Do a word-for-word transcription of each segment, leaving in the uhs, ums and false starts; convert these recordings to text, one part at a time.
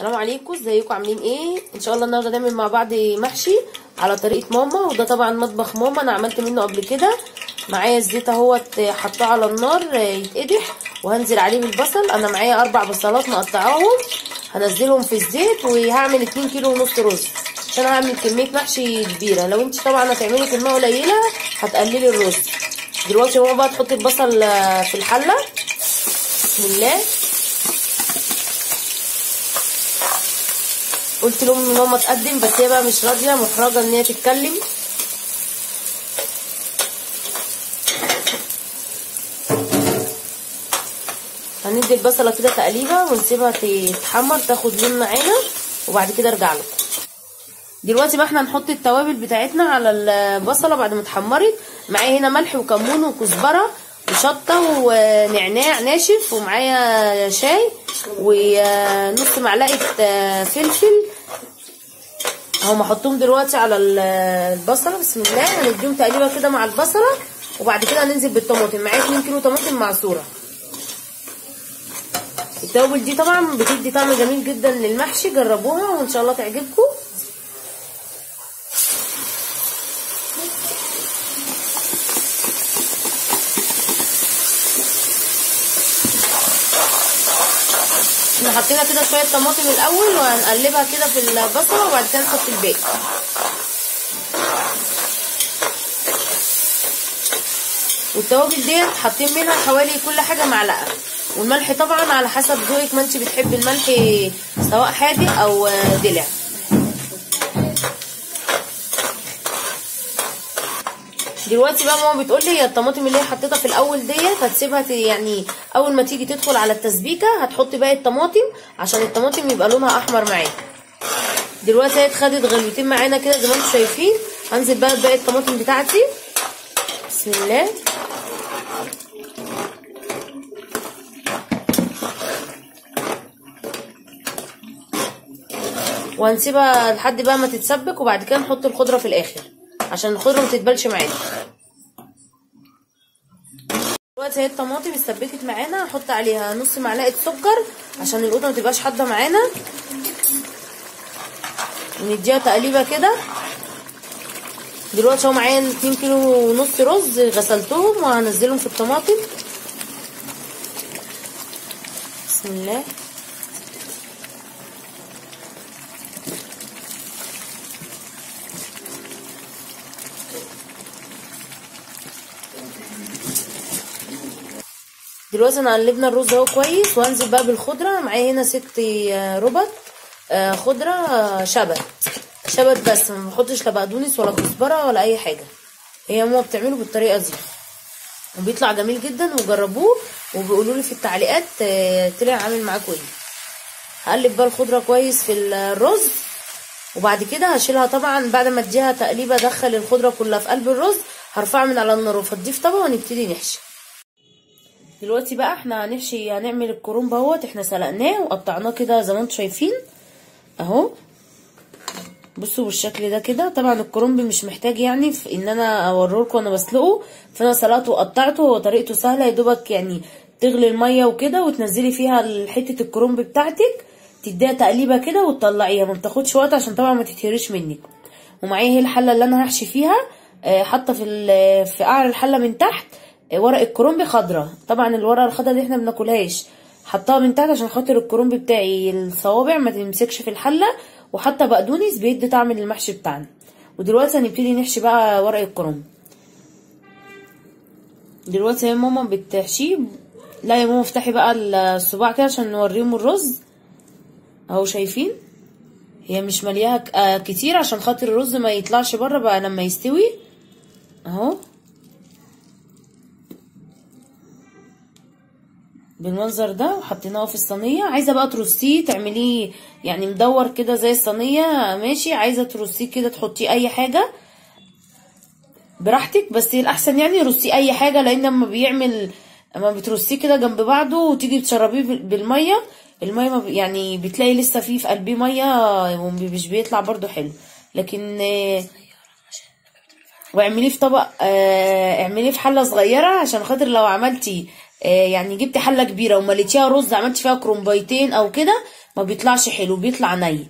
السلام عليكم، ازيكم عاملين ايه؟ ان شاء الله النهارده نعمل مع بعض محشي على طريقه ماما، وده طبعا مطبخ ماما، انا عملت منه قبل كده. معايا الزيت اهوت حطاه على النار يتقدح، وهنزل عليه بالبصل. انا معايا اربع بصلات مقطعاهم، هنزلهم في الزيت، وهعمل اتنين كيلو ونص رز عشان هعمل كميه محشي كبيره. لو انت طبعا هتعملي كميه قليله هتقللي الرز. دلوقتي ماما بقى تحط البصل في الحله. بسم الله. قلت لهم ماما تقدم، بس هي بقى مش راضيه، محرجه ان هي تتكلم. هندي البصله كده تقليبه ونسيبها تتحمر تاخد لون معانا، وبعد كده ارجع لكم. دلوقتي بقى احنا هنحط التوابل بتاعتنا على البصله بعد ما اتحمرت. معايا هنا ملح وكمون وكزبره وشطه ونعناع ناشف، ومعايا شاي ونص معلقه فلفل اهو. هحطهم دلوقتي على البصله. بسم الله. هنديهم تقليبه كده مع البصله، وبعد كده هننزل بالطماطم. معايا اتنين كيلو طماطم معصوره. التوابل دي طبعا بتدي طعم جميل جدا للمحشي، جربوها وان شاء الله تعجبكم. احنا حطينا كده شويه طماطم الاول، وهنقلبها كده في البصله، وبعد كده نحط الباقي. والتوابل ديت حاطين منها حوالي كل حاجه معلقه، والملح طبعا على حسب ذوقك، ما انت بتحبي الملح سواء حادق او دلع. دلوقتي بقى ماما بتقول لي هي الطماطم اللي هي حطيتها في الاول ديت هتسيبها يعني اول ما تيجي تدخل على التسبيكه هتحطي باقي الطماطم عشان الطماطم يبقى لونها احمر معانا. دلوقتي هي اتخدت غلوتين معانا كده زي ما انتم شايفين. هنزل بقى بباقي الطماطم بتاعتي. بسم الله. وهنسيبها لحد بقى ما تتسبك، وبعد كده نحط الخضره في الاخر عشان الخضره ما تتبلش معانا. دلوقتي اهي الطماطم استبكت معانا، هحط عليها نص معلقه سكر عشان القطه ما تبقاش حاده معانا، ونديها تقليبه كده. دلوقتي اهو معايا اتنين كيلو ونص رز غسلتهم وهنزلهم في الطماطم. بسم الله. دلوقتي انا قلبنا الرز اهو كويس، وهنزل بقى بالخضره. معايا هنا ست ربط خضره شبت شبت بس، ما بحطش لا بقدونس ولا كزبره ولا اي حاجه. هي ماما بتعمله بالطريقه دي وبيطلع جميل جدا، وجربوه وبيقولوا لي في التعليقات طلع عامل معاكم ايه. هقلب بقى الخضره كويس في الرز، وبعد كده هشيلها طبعا بعد ما اديها تقليبه. ادخل الخضره كلها في قلب الرز، هرفعها من على النار وافضيه في طبق ونبتدي نحشي. دلوقتي بقى احنا هنحشي، هنعمل الكرنب اهوت. احنا سلقناه وقطعناه كده زي ما انتم شايفين اهو. بصوا بالشكل ده كده. طبعا الكرنب مش محتاج يعني في ان انا اوريلكم وانا بسلقه، فانا سلقته وقطعته. هو طريقته سهله، يا دوبك يعني تغلي الميه وكده وتنزلي فيها حته الكرنب بتاعتك، تديها تقليبه كده وتطلعيها، ما بتاخدش وقت عشان طبعا ما تتهريش منك. ومعايا هي الحله اللي انا هحشي فيها، حاطه في في قعر الحله من تحت ورق الكرنب خضره. طبعا الورقه الخضره دي احنا بناكلهاش، حطها من تحت عشان خاطر الكرنب بتاعي الصوابع ما تمسكش في الحله، وحتى بقدونس بيدي طعم للمحشي بتاعنا. ودلوقتي هنبتدي نحشي بقى ورق الكرنب. دلوقتي هي ماما بتحشيه. لا يا ماما افتحي بقى الصباع كده عشان نوريهم الرز اهو. شايفين هي مش ملياها كتير عشان خاطر الرز ما يطلعش بره بقى لما يستوي اهو بالمنظر ده. وحطيناه في الصينيه. عايزه بقى ترصيه تعمليه يعني مدور كده زي الصينيه ماشي، عايزه ترصيه كده تحطيه اي حاجه براحتك، بس الاحسن يعني رصيه اي حاجه، لان لما بيعمل اما بترصيه كده جنب بعضه وتيجي تشربيه بالميه، الميه يعني بتلاقي لسه فيه في قلبيه ميه ومش بيطلع برده حلو. لكن واعمليه في طبق، اعمليه في حله صغيره عشان خاطر لو عملتي يعني جبتي حله كبيره ومليتيها رز عملتي فيها كرنبايتين او كده، ما بيطلعش حلو، بيطلع ني.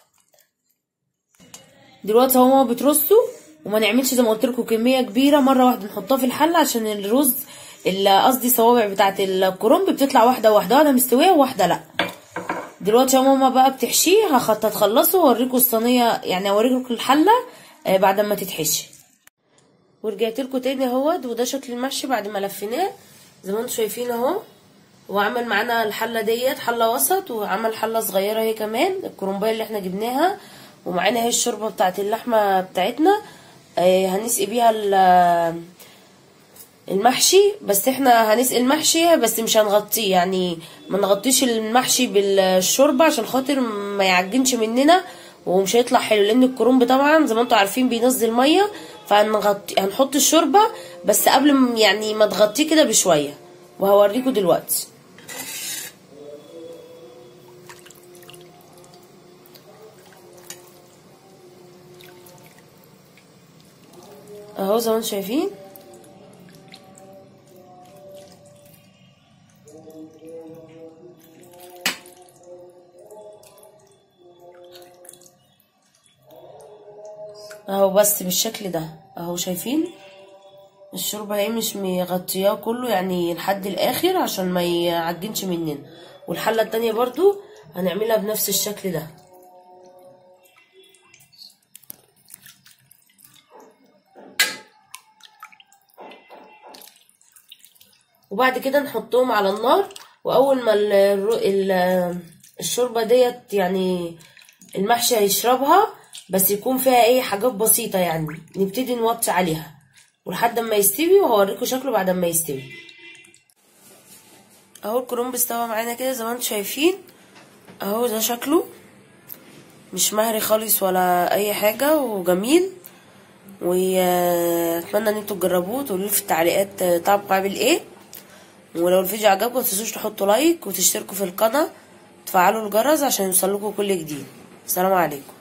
دلوقتي اهو ماما بترصه، وما نعملش زي ما قلت لكم كميه كبيره مره واحده نحطها في الحله، عشان الرز قصدي الصوابع بتاعه الكرنب بتطلع واحده واحده، واحده مستويه وواحده لا. دلوقتي يا ماما بقى بتحشيه، هتخلصوا واوريكم الصينيه، يعني اوريكم الحله آه بعد ما تتحشي. ورجعت لكم تاني اهوت، وده شكل المحشي بعد ما لفيناه زي ما انتم شايفين اهو. وعمل معانا الحله ديت حله وسط، وعمل حله صغيره هي كمان الكرنبايه اللي احنا جبناها، ومعانا اهي الشوربه بتاعت اللحمه بتاعتنا آه هنسقي بيها المحشي. بس احنا هنسقي المحشي بس مش هنغطيه، يعني ما نغطيش المحشي بالشوربه عشان خاطر ما يعجنش مننا ومش هيطلع حلو، لان الكرنب طبعا زي ما انتم عارفين بينزل ميه، فهنغطي هنحط الشوربه بس قبل ما يعني ما تغطيه كده بشويه، وهوريكم دلوقتي. اهو زي ما انتم شايفين اهو، بس بالشكل ده اهو. شايفين الشوربه اهي مش مغطياه كله يعني لحد الاخر عشان ما يعجنش مننا. والحله التانية برضو هنعملها بنفس الشكل ده. وبعد كده نحطهم على النار، واول ما الشوربه ديت يعني المحشي هيشربها بس يكون فيها ايه حاجات بسيطه، يعني نبتدي نوطي عليها ولحد ما يستوي، وهوريكم شكله بعد ما يستوي. اهو الكرنب استوى معانا كده زي ما انتم شايفين اهو، ده شكله مش مهري خالص ولا اي حاجه، وجميل. واتمنى ان انتوا تجربوه وتقولوا لي في التعليقات طعمه عامل ايه. ولو الفيديو عجبكم متنسوش تحطوا لايك وتشتركوا في القناه وتفعلوا الجرس عشان يوصلكوا كل جديد. السلام عليكم.